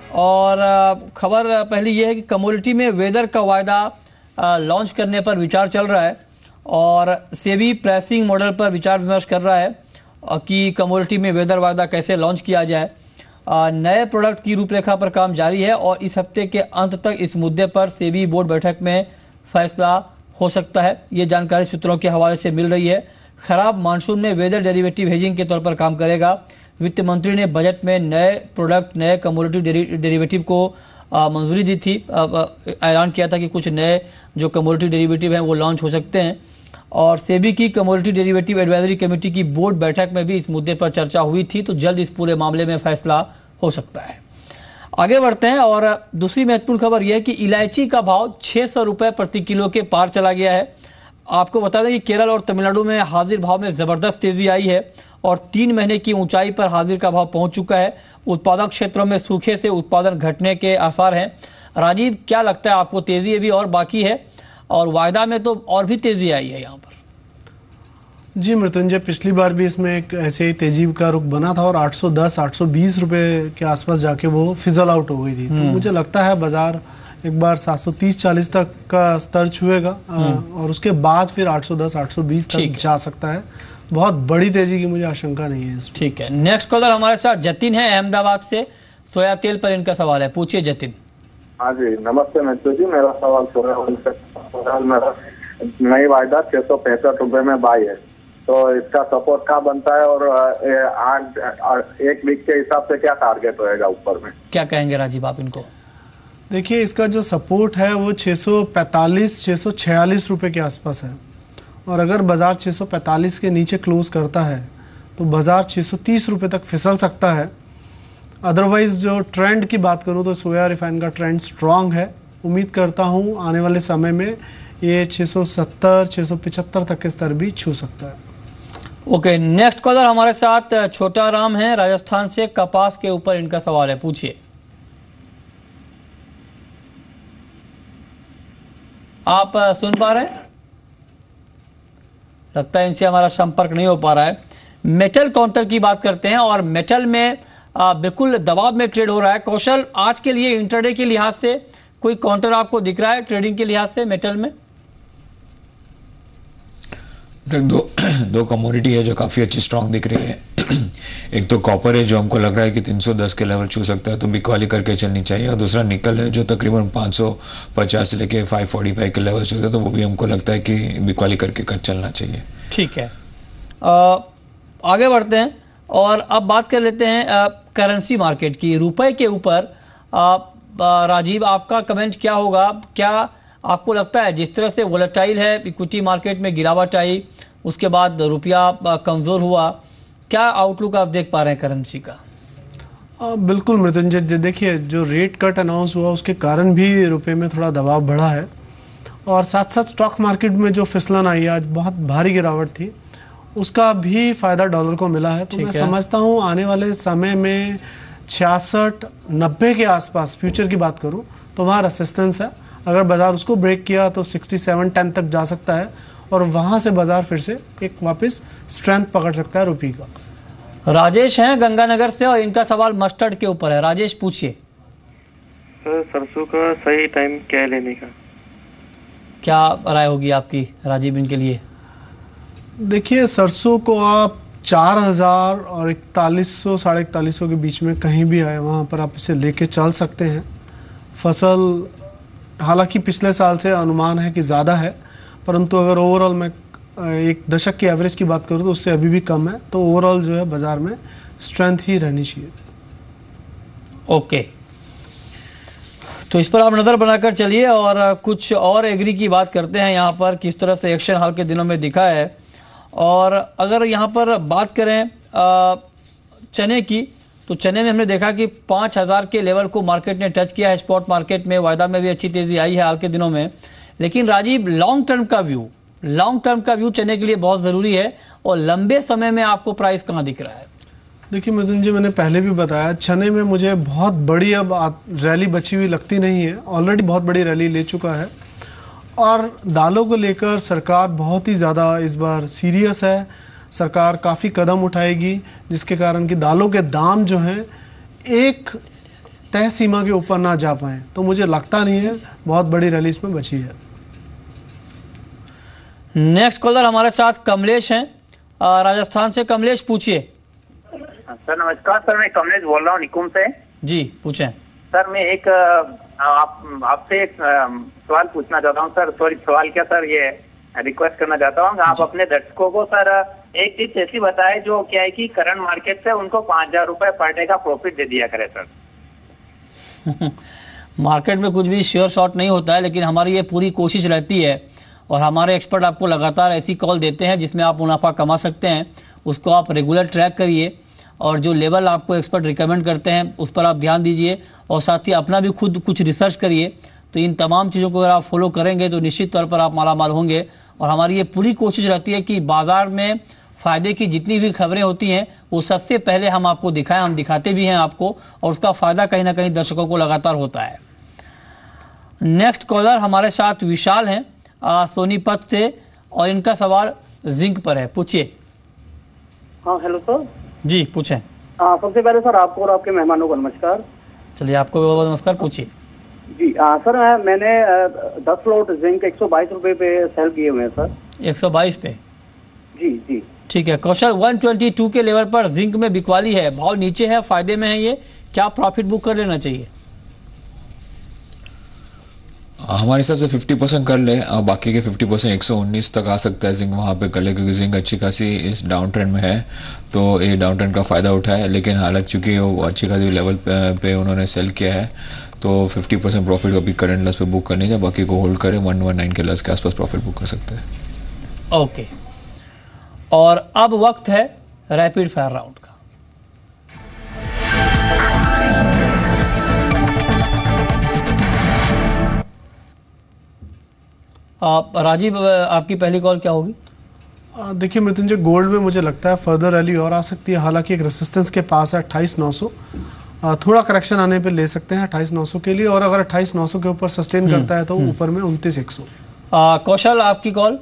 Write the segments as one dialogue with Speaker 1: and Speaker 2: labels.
Speaker 1: और खबर पहली ये है कि कमोडिटी में वेदर का वायदा लॉन्च करने पर विचार चल रहा है और सेबी प्राइसिंग मॉडल पर विचार विमर्श कर रहा है कि कमोडिटी में वेदर वायदा कैसे लॉन्च किया जाए। नए प्रोडक्ट की रूपरेखा पर काम जारी है और इस हफ्ते के अंत तक इस मुद्दे पर सेबी बोर्ड बैठक में फैसला हो सकता है। ये जानकारी सूत्रों के हवाले से मिल रही है। खराब मानसून में वेदर डेरिवेटिव हेजिंग के तौर पर काम करेगा। वित्त मंत्री ने बजट में नए प्रोडक्ट, नए कमोडिटी डेरिवेटिव को मंजूरी दी थी। ऐलान किया था कि कुछ नए जो कमोडिटी डेरिवेटिव हैं वो लॉन्च हो सकते हैं और सेबी की कमोडिटी डेरिवेटिव एडवाइजरी कमेटी की बोर्ड बैठक में भी इस मुद्दे पर चर्चा हुई थी, तो जल्द इस पूरे मामले में फैसला हो सकता है। आगे बढ़ते हैं और दूसरी महत्वपूर्ण खबर यह है कि इलायची का भाव 600 रुपये प्रति किलो के पार चला गया है। आपको बता दें कि केरल और तमिलनाडु में हाजिर भाव में जबरदस्त तेजी आई है और 3 महीने की ऊंचाई पर हाजिर का भाव पहुंच चुका है। उत्पादक क्षेत्रों में सूखे से उत्पादन घटने के आसार हैं। राजीव, क्या लगता है आपको, तेजी अभी और बाकी है और वायदा में तो और भी तेजी आई है यहाँ पर?
Speaker 2: जी मृत्युंजय, पिछली बार भी इसमें एक ऐसे ही तेजी का रुख बना था और 810-820 रुपए के आसपास जाके वो फिजल आउट हो गई थी। तो मुझे लगता है बाजार एक बार 730-40 तक का स्तर छुएगा और उसके बाद फिर 810-820 तक जा सकता है। बहुत बड़ी तेजी की मुझे आशंका नहीं है।
Speaker 1: ठीक है, नेक्स्ट कॉलर हमारे साथ जतिन है अहमदाबाद से। सोया तेल पर इनका सवाल है, पूछिए जतिन।
Speaker 3: हाँ जी, नमस्ते मित्र जी। मेरा सवाल सोया मेरा नई वायदा 665 रुपए में बाई है, तो इसका सपोर्ट क्या बनता है और एक वीक के हिसाब से क्या टारगेट रहेगा ऊपर में? क्या
Speaker 1: कहेंगे राजीव आप इनको?
Speaker 2: देखिए, इसका जो सपोर्ट है वो 645-646 रुपए के आसपास है और अगर बाजार 645 के नीचे क्लोज करता है तो बाजार 630 रुपए तक फिसल सकता है। अदरवाइज जो ट्रेंड की बात करूं तो सोया रिफाइन का ट्रेंड स्ट्रांग है। उम्मीद करता हूं आने वाले समय में ये 670-675 तक के स्तर भी छू सकता है।
Speaker 1: ओके, नेक्स्ट कॉलर हमारे साथ छोटा राम है राजस्थान से। कपास के ऊपर इनका सवाल है, पूछिए। आप सुन पा रहे हैं? लगता है इनसे हमारा संपर्क नहीं हो पा रहा है। मेटल काउंटर की बात करते हैं और मेटल में बिल्कुल दबाव में ट्रेड हो रहा है। कौशल, आज के लिए इंटरडे के लिहाज से कोई काउंटर आपको दिख रहा है ट्रेडिंग के लिहाज से मेटल में?
Speaker 4: दो कमोडिटी है जो काफ़ी अच्छी स्ट्रांग दिख रही है। एक तो कॉपर है जो हमको लग रहा है कि 310 के लेवल छू सकता है, तो बिकवाली करके चलनी चाहिए। और दूसरा निकल है जो तकरीबन 550 से लेके 545 के लेवल छूता है, तो वो भी हमको लगता है कि बिकवाली करके चलना चाहिए।
Speaker 1: ठीक है, आगे बढ़ते हैं और अब बात कर लेते हैं करेंसी मार्केट की। रुपए के ऊपर राजीव, आपका कमेंट क्या होगा? क्या आपको लगता है जिस तरह से वोलेटाइल है, इक्विटी मार्केट में गिरावट आई, उसके बाद रुपया कमज़ोर हुआ, क्या आउटलुक आप देख पा रहे हैं करेंसी का?
Speaker 2: बिल्कुल मृत्युंजय, देखिए जो रेट कट अनाउंस हुआ उसके कारण भी रुपए में थोड़ा दबाव बढ़ा है और साथ साथ स्टॉक मार्केट में जो फिसलन आई आज बहुत भारी गिरावट थी, उसका भी फायदा डॉलर को मिला है। तो मैं समझता हूँ आने वाले समय में 66-90 के आसपास फ्यूचर की बात करूँ तो वहाँ रेसिस्टेंस है। अगर बाजार उसको ब्रेक किया तो 67-10 तक जा सकता है और वहां से बाजार फिर से एक वापस स्ट्रेंथ पकड़ सकता है रुपये का।
Speaker 1: राजेश हैं गंगानगर से और इनका सवाल मस्टर्ड के ऊपर है। राजेश, पूछिए।
Speaker 5: सर, सरसों का सही टाइम क्या है लेने का?
Speaker 1: क्या राय होगी आपकी राजीव इनके लिए?
Speaker 2: देखिए, सरसों को आप 4000 और 4100-4150 के बीच में कहीं भी आए वहां पर आप इसे लेके चल सकते हैं। फसल हालांकि पिछले साल से अनुमान है कि ज़्यादा है, परंतु अगर ओवरऑल मैं एक दशक की एवरेज की बात करूं तो उससे अभी भी कम है। तो ओवरऑल जो है बाजार में स्ट्रेंथ ही रहनी चाहिए।
Speaker 1: ओके, तो इस पर आप नज़र बनाकर चलिए और कुछ और एग्री की बात करते हैं। यहाँ पर किस तरह से एक्शन हाल के दिनों में दिखा है और अगर यहाँ पर बात करें चने की, तो चने में हमने देखा कि 5000 के लेवल को मार्केट ने टच किया है। स्पॉट मार्केट में वायदा में भी अच्छी तेजी आई है हाल के दिनों में। लेकिन राजीव, लॉन्ग टर्म का व्यू चने के लिए बहुत ज़रूरी है और लंबे समय में आपको प्राइस कहाँ दिख रहा है?
Speaker 2: देखिए मृत्युंजय, मैंने पहले भी बताया चने में मुझे बहुत बड़ी अब रैली बची हुई लगती नहीं है। ऑलरेडी बहुत बड़ी रैली ले चुका है और दालों को लेकर सरकार बहुत ही ज़्यादा इस बार सीरियस है। सरकार काफ़ी कदम उठाएगी जिसके कारण कि दालों के दाम जो हैं एक तय सीमा के ऊपर ना जा पाए, तो मुझे लगता नहीं है बहुत बड़ी रैली इसमें बची है।
Speaker 1: नेक्स्ट कॉलर हमारे साथ कमलेश हैं राजस्थान से। कमलेश पूछिए।
Speaker 6: सर नमस्कार सर, मैं कमलेश बोल रहा हूँ निकुम से।
Speaker 1: जी पूछें।
Speaker 6: सर मैं एक आपसे एक सवाल पूछना चाहता हूँ सर। सॉरी सवाल क्या सर, ये रिक्वेस्ट करना चाहता हूँ आप अपने दर्शकों को सर एक चीज ऐसी बताएं जो क्या है कि करंट मार्केट से उनको 5,000 रुपए पर डे का प्रॉफिट दे दिया करे सर।
Speaker 1: मार्केट में कुछ भी श्योर शॉट नहीं होता है, लेकिन हमारी ये पूरी कोशिश रहती है और हमारे एक्सपर्ट आपको लगातार ऐसी कॉल देते हैं जिसमें आप मुनाफा कमा सकते हैं। उसको आप रेगुलर ट्रैक करिए और जो लेवल आपको एक्सपर्ट रिकमेंड करते हैं उस पर आप ध्यान दीजिए और साथ ही अपना भी खुद कुछ रिसर्च करिए। तो इन तमाम चीज़ों को अगर आप फॉलो करेंगे तो निश्चित तौर पर आप मालामाल होंगे। और हमारी ये पूरी कोशिश रहती है कि बाजार में फ़ायदे की जितनी भी खबरें होती हैं वो सबसे पहले हम आपको दिखाएं, हम दिखाते भी हैं आपको, और उसका फ़ायदा कहीं ना कहीं दर्शकों को लगातार होता है। नेक्स्ट कॉलर हमारे साथ विशाल हैं सोनीपत से और इनका सवाल जिंक पर है। पूछिए।
Speaker 7: हाँ हेलो सर।
Speaker 1: जी पूछें।
Speaker 7: सबसे पहले सर आपको और आपके मेहमानों को नमस्कार।
Speaker 1: चलिए आपको बहुत बहुत नमस्कार, पूछिए।
Speaker 7: जी सर मैंने 10 लॉट जिंक 122 रुपए पे सेल किए हुए हैं सर।
Speaker 1: 122 पे?
Speaker 7: जी जी
Speaker 1: ठीक है। कौशल 122 के लेवल पर जिंक में बिकवाली है, भाव नीचे है, फायदे में है, ये क्या प्रॉफिट बुक कर लेना चाहिए?
Speaker 4: हमारे हिसाब से 50% कर ले और बाकी के 50% 119 तक आ सकता है जिंक वहाँ पे कर ले, क्योंकि जिंक अच्छी खासी इस डाउन ट्रेंड में है तो ये डाउन ट्रेंड का फ़ायदा उठाए। लेकिन हालांकि चूँकि वो अच्छी खासी लेवल पे उन्होंने सेल किया है तो 50% प्रॉफिट अभी करंट लॉस पे बुक करने चाहिए, बाकी को होल्ड करें। 119 के लॉस के आसपास प्रॉफिट बुक कर सकते हैं।
Speaker 1: ओके, और अब वक्त है रैपिड फायर राउंड का। राजीव आपकी पहली कॉल क्या होगी?
Speaker 2: देखिए मृत्युंजय, गोल्ड में मुझे लगता है फर्दर रैली और आ सकती है। हालांकि एक रेसिस्टेंस के पास है 28,900, थोड़ा करेक्शन आने पे ले सकते हैं 28,900 के लिए, और अगर 28,900 के ऊपर सस्टेन करता है तो ऊपर में 29,100।
Speaker 1: कौशल आपकी कॉल?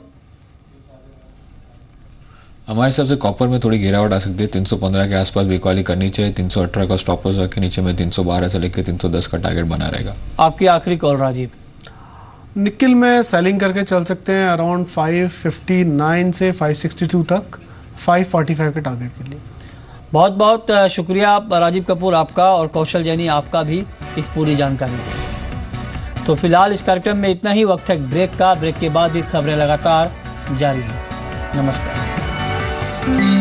Speaker 4: हमारे हिसाब से कॉपर में थोड़ी गिरावट आ सकती है, 315 के आसपास बिकवाली करनी चाहिए। 318 का स्टॉप लॉस रखे, नीचे में 312 से लेकर 310 का टारगेट बना रहेगा।
Speaker 1: आपकी आखिरी कॉल राजीव?
Speaker 2: निकिल में सेलिंग करके चल सकते हैं अराउंड 559 से 562 तक, 545 के टारगेट के लिए।
Speaker 1: बहुत बहुत शुक्रिया राजीव कपूर आपका और कौशल जैनी आपका भी इस पूरी जानकारी के लिए। तो फिलहाल इस कार्यक्रम में इतना ही। वक्त है ब्रेक का, ब्रेक के बाद भी खबरें लगातार जारी हैं। नमस्कार।